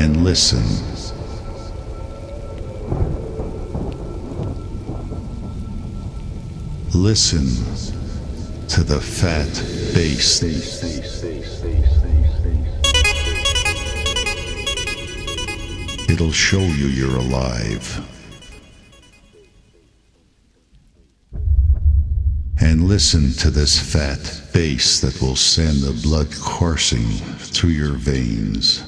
and listen. Listen to the fat bass. It'll show you you're alive. And listen to this fat bass that will send the blood coursing through your veins.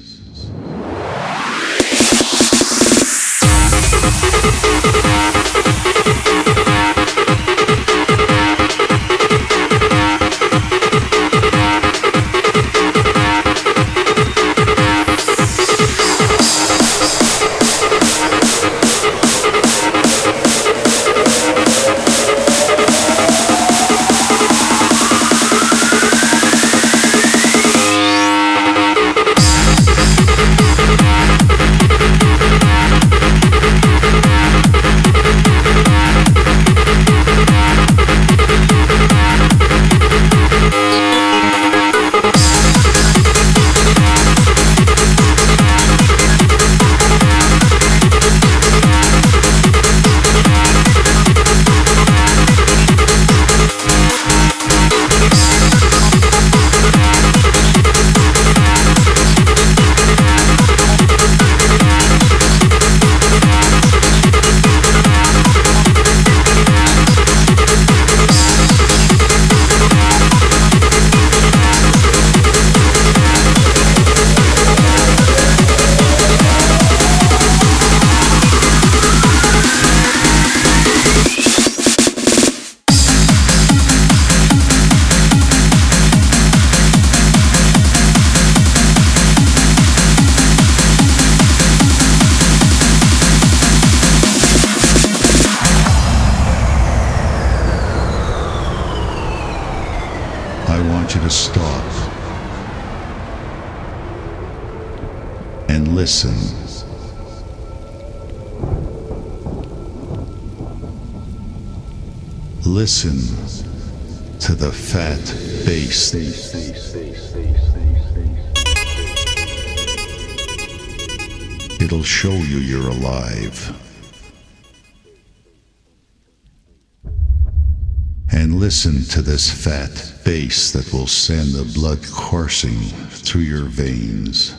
I want you to stop and listen. Listen to the fat bass. It'll show you you're alive. And listen to this fat bass that will send the blood coursing through your veins.